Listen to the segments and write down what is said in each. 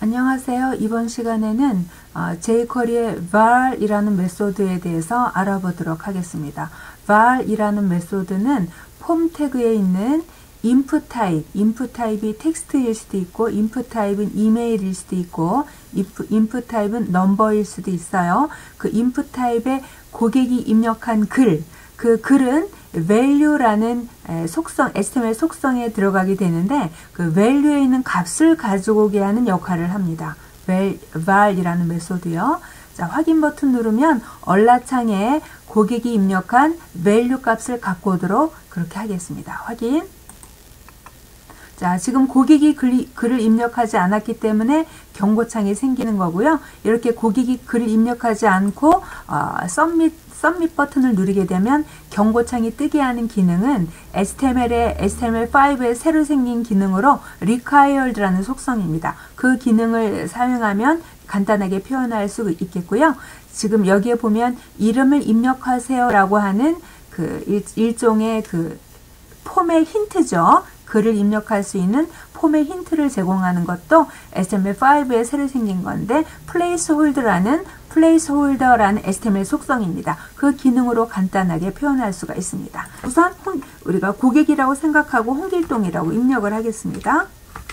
안녕하세요. 이번 시간에는 jQuery의 var이라는 메소드에 대해서 알아보도록 하겠습니다. var이라는 메소드는 폼 태그에 있는 input 타입이 텍스트일 수도 있고 input 타입은 이메일일 수도 있고 input 타입은 넘버일 수도 있어요. 그 input 타입에 고객이 입력한 그 글은 value라는 HTML 속성에 들어가게 되는데 그 value에 있는 값을 가지고 오게 하는 역할을 합니다. var이라는 메소드요. 자, 확인 버튼 누르면 얼라창에 고객이 입력한 value 값을 갖고 오도록 그렇게 하겠습니다. 확인. 자, 지금 고객이 글을 입력하지 않았기 때문에 경고창이 생기는 거고요. 이렇게 고객이 글을 입력하지 않고 submit 버튼을 누르게 되면 경고창이 뜨게 하는 기능은 HTML5에 새로 생긴 기능으로 required라는 속성입니다. 그 기능을 사용하면 간단하게 표현할 수 있겠고요. 지금 여기에 보면 이름을 입력하세요 라고 하는 그 일종의 그 폼의 힌트죠. 글을 입력할 수 있는 폼의 힌트를 제공하는 것도 HTML5에 새로 생긴 건데 placeholder라는 HTML 속성입니다. 그 기능으로 간단하게 표현할 수가 있습니다. 우선 우리가 고객이라고 생각하고 홍길동이라고 입력을 하겠습니다.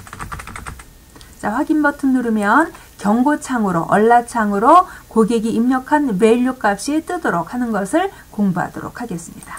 자, 확인 버튼 누르면 경고창으로 얼라창으로 고객이 입력한 value 값이 뜨도록 하는 것을 공부하도록 하겠습니다.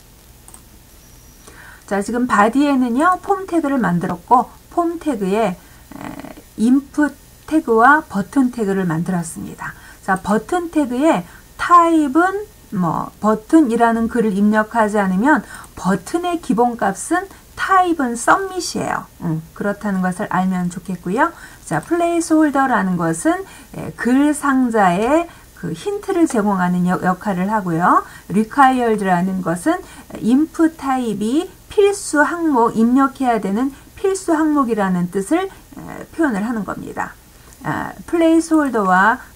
자, 지금 바디에는요, 폼 태그를 만들었고, 폼 태그에 input 태그와 버튼 태그를 만들었습니다. 자, 버튼 태그에 타입은 버튼이라는 글을 입력하지 않으면 버튼의 기본값은 타입은 submit이에요. 그렇다는 것을 알면 좋겠고요. 자, placeholder라는 것은 글 상자에 그 힌트를 제공하는 역할을 하고요. required라는 것은 input 타입이 필수 항목, 입력해야 되는 필수 항목이라는 뜻을 표현을 하는 겁니다. placeholder와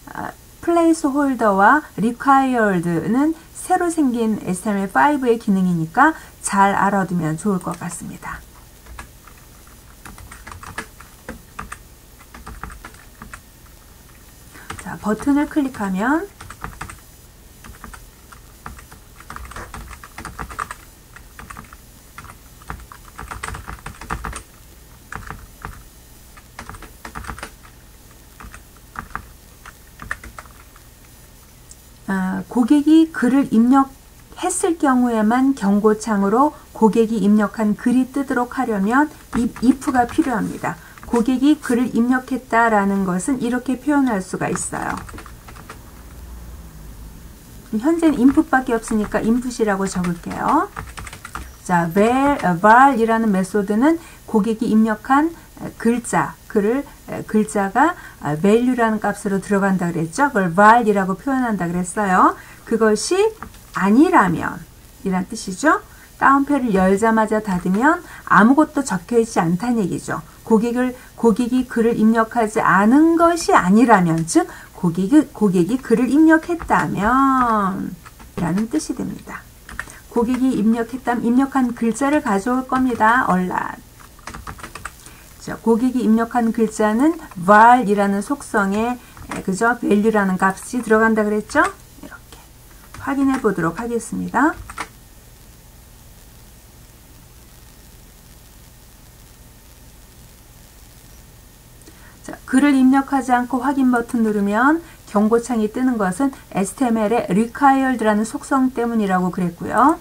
required는 새로 생긴 HTML5의 기능이니까 잘 알아두면 좋을 것 같습니다. 자, 버튼을 클릭하면 고객이 글을 입력했을 경우에만 경고창으로 고객이 입력한 글이 뜨도록 하려면 if가 필요합니다. 고객이 글을 입력했다라는 것은 이렇게 표현할 수가 있어요. 현재는 input밖에 없으니까 input이라고 적을게요. 자, var이라는 메소드는 고객이 입력한 글자가 value라는 값으로 들어간다 그랬죠. 그걸 var이라고 표현한다 그랬어요. 그것이 아니라면 이란 뜻이죠. 다운표를 열자마자 닫으면 아무것도 적혀있지 않다는 얘기죠. 고객이 글을 입력하지 않은 것이 아니라면, 즉 고객이 글을 입력했다면 라는 뜻이 됩니다. 고객이 입력했다면 입력한 글자를 가져올 겁니다. 얼라. 자, 고객이 입력한 글자는 var이라는 속성에 그죠? value라는 값이 들어간다 그랬죠? 이렇게 확인해 보도록 하겠습니다. 자, 글을 입력하지 않고 확인 버튼 누르면 경고창이 뜨는 것은 HTML의 required라는 속성 때문이라고 그랬고요.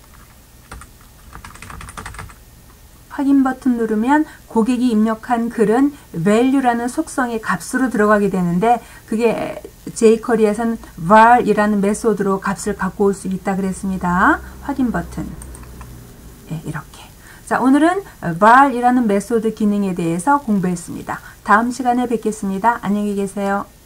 확인 버튼 누르면 고객이 입력한 글은 value라는 속성의 값으로 들어가게 되는데 그게 jQuery에서는 var이라는 메소드로 값을 갖고 올 수 있다 그랬습니다. 확인 버튼. 네, 이렇게. 자, 오늘은 var이라는 메소드 기능에 대해서 공부했습니다. 다음 시간에 뵙겠습니다. 안녕히 계세요.